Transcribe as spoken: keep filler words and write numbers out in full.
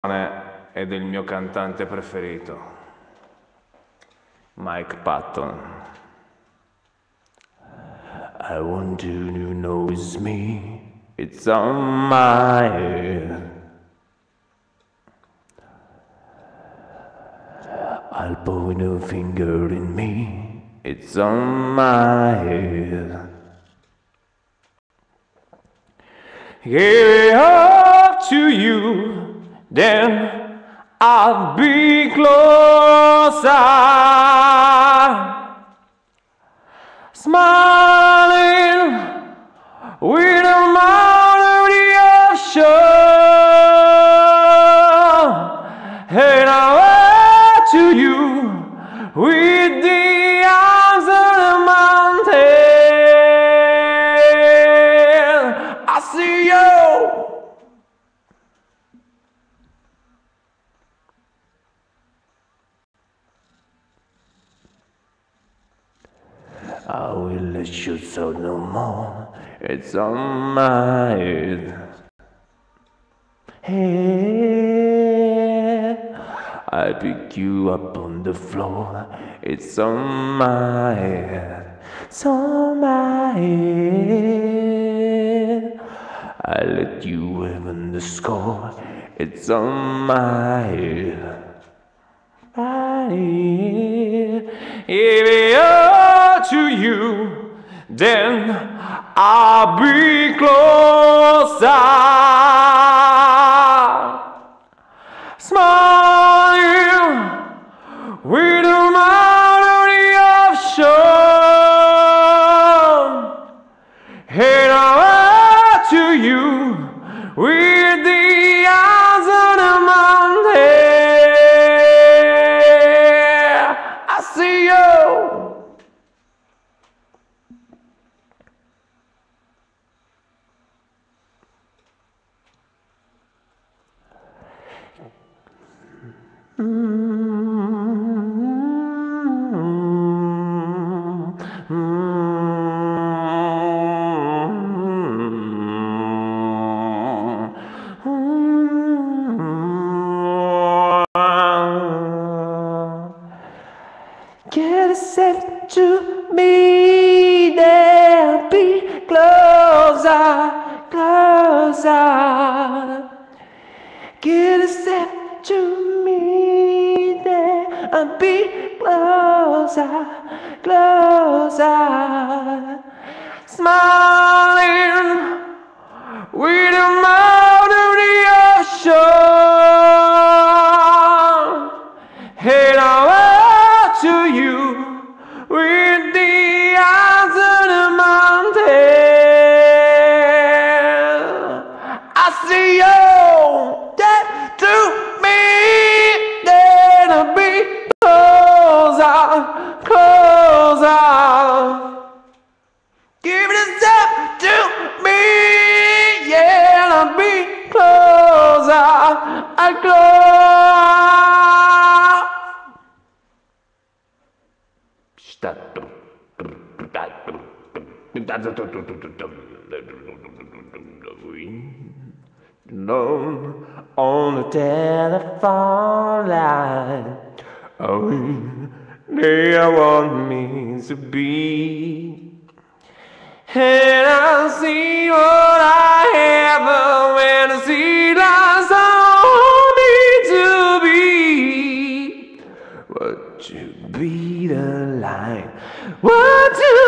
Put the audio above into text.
e del mio cantante preferito, Mike Patton. I want you to know it's me, it's on my head. I'll point a finger in me, it's on my head. Give it up to you, then I'll be closer. Smiling with a mouth of the ocean, and I'll run to you with the arms of the mountain. I see you. I will let you so no more, it's on my head. Hey, I pick you up on the floor, it's on my head, it's on my head. I let you even the score, it's on my head. My head. If it all to you, then I'll be closer. Smiling with a mouth of the ocean, and I'll run to you with the eyes of the mountain. I see you. Get set to me, there, be closer, closer. Get set to me, there, and be closer, closer. Smiling with a mouth of the ocean, and I to you with the eyes of the mountain. I see you, get to me, then I'll be closer, closer. Give it a step to me, yeah, I'll be closer, I close. On the telephone line, oh, they want me to be, and I see what I have when I see lies on me to be. What to be the line? What to